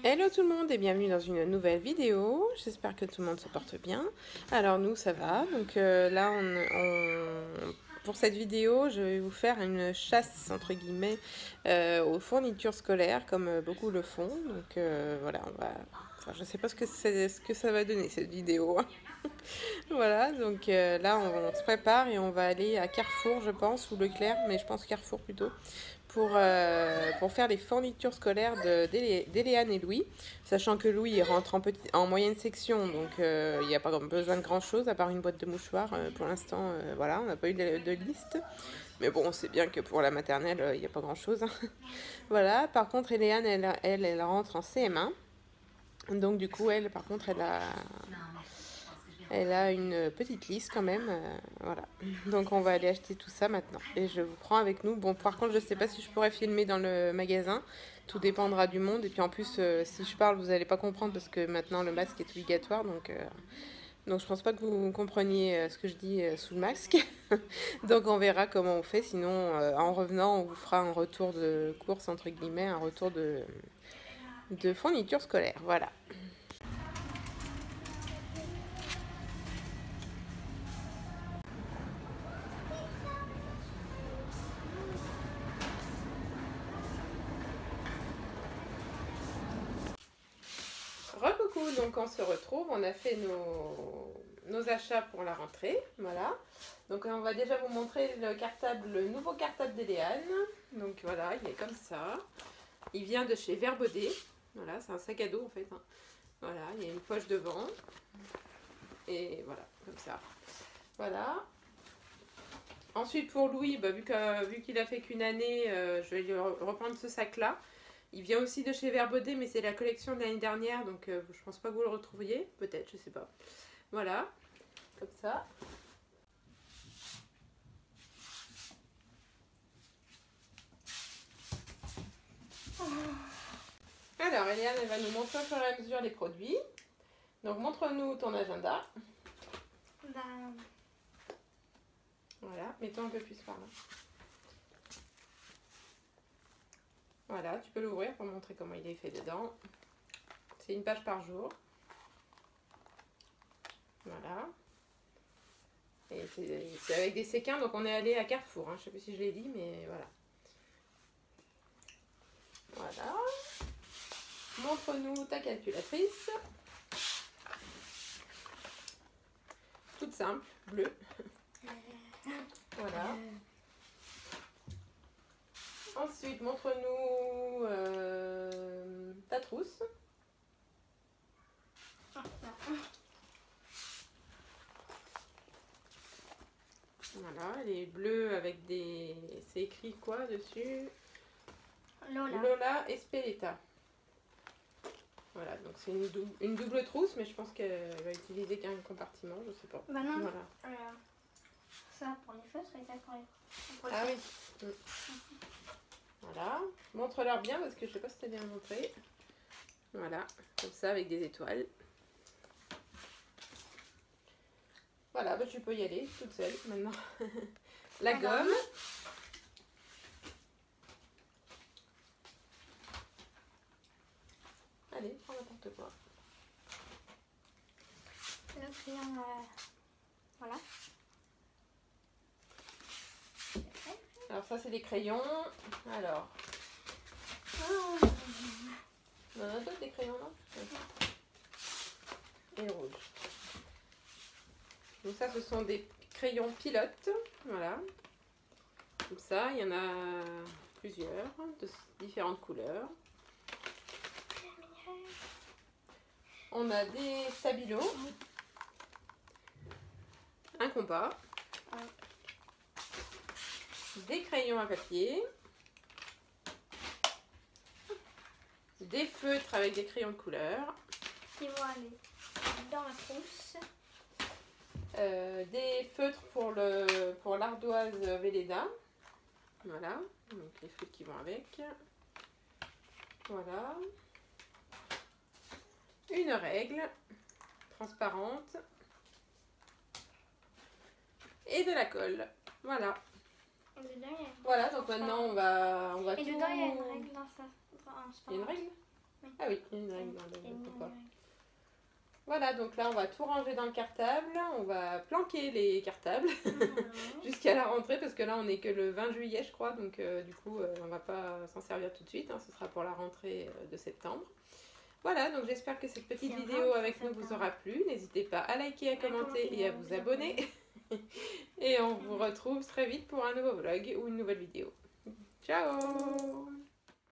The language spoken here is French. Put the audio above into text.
Hello tout le monde et bienvenue dans une nouvelle vidéo. J'espère que tout le monde se porte bien. Alors nous ça va. Donc là pour cette vidéo je vais vous faire une chasse entre guillemets aux fournitures scolaires comme beaucoup le font. Donc voilà Enfin, je sais pas ce que ça va donner cette vidéo. Voilà donc là on se prépare et on va aller à Carrefour je pense ou Leclerc mais je pense Carrefour plutôt pour faire les fournitures scolaires d'Éléane et Louis, sachant que Louis il rentre en moyenne section, donc il n'y a pas besoin de grand chose à part une boîte de mouchoirs. Pour l'instant, voilà, on n'a pas eu de liste. Mais bon, on sait bien que pour la maternelle, il n'y a pas grand chose. Voilà, par contre, Éléane, elle rentre en CM1. Donc du coup, elle, par contre, elle a une petite liste quand même, voilà. Donc on va aller acheter tout ça maintenant. Et je vous prends avec nous. Bon, par contre, je sais pas si je pourrais filmer dans le magasin. Tout dépendra du monde. Et puis en plus, si je parle, vous n'allez pas comprendre parce que maintenant le masque est obligatoire. Donc je pense pas que vous compreniez ce que je dis sous le masque. Donc on verra comment on fait. Sinon, en revenant, on vous fera un retour de course, entre guillemets, un retour de fourniture scolaire. Voilà. Recoucou, donc on se retrouve, on a fait nos achats pour la rentrée, voilà. Donc on va déjà vous montrer le nouveau cartable d'Éléane. Donc voilà, il est comme ça. Il vient de chez Verbaudet, voilà, c'est un sac à dos en fait. Hein. Voilà, il y a une poche devant. Et voilà, comme ça. Voilà. Ensuite pour Louis, bah, vu qu'il a fait qu'une année, je vais lui reprendre ce sac-là. Il vient aussi de chez Verbaudet, mais c'est la collection de l'année dernière, donc je pense pas que vous le retrouviez. Peut-être, je sais pas. Voilà, comme ça. Alors, Eliane, elle va nous montrer au fur et à mesure les produits. Donc, montre-nous ton agenda. Voilà, mets-toi un peu plus par là. Voilà, tu peux l'ouvrir pour montrer comment il est fait dedans. C'est une page par jour. Voilà. Et c'est avec des séquins, donc on est allé à Carrefour. Hein. Je sais pas si je l'ai dit, mais voilà. Voilà. Montre-nous ta calculatrice. Toute simple, bleue. Voilà. Ensuite, montre-nous ta trousse. Voilà, elle est bleue avec des... C'est écrit quoi dessus? Lola Espeleta. Voilà, donc c'est une double trousse, mais je pense qu'elle va utiliser qu'un compartiment, je sais pas. Bah non, voilà. Ça pour les feutres et ça pour les... Ah oui. Voilà, montre-leur bien parce que je sais pas si t'as bien montré. Voilà, comme ça avec des étoiles. Voilà, bah, tu peux y aller toute seule maintenant. La gomme. Allez, prends n'importe quoi. Le crayon, voilà. Alors ça c'est des crayons. Alors. On en a d'autres des crayons là. Et le rouge. Donc ça ce sont des crayons pilotes. Voilà. Comme ça, il y en a plusieurs de différentes couleurs. On a des stabilos. Un compas. Des crayons à papier. Des feutres avec des crayons de couleur. Qui vont aller dans la trousse. Des feutres pour l'ardoise Velleda. Voilà, donc les feutres qui vont avec. Voilà. Une règle transparente. Et de la colle. Voilà. Voilà, donc maintenant on va Et tout... dedans il y a une règle dans ça. Il y a une règle? Oui. Ah oui, il y a une règle dans Il y a le une pourquoi. règle. Voilà, donc là on va tout ranger dans le cartable, on va planquer les cartables Mhm. jusqu'à la rentrée parce que là on est que le 20 juillet je crois, donc du coup on va pas s'en servir tout de suite, hein, ce sera pour la rentrée de septembre. Voilà, donc j'espère que cette petite C'est vidéo rare, avec ça nous vous s'attend. aura plu, n'hésitez pas à liker, à commenter et à vous abonner. abonner. Et on vous retrouve très vite pour un nouveau vlog ou une nouvelle vidéo. Ciao!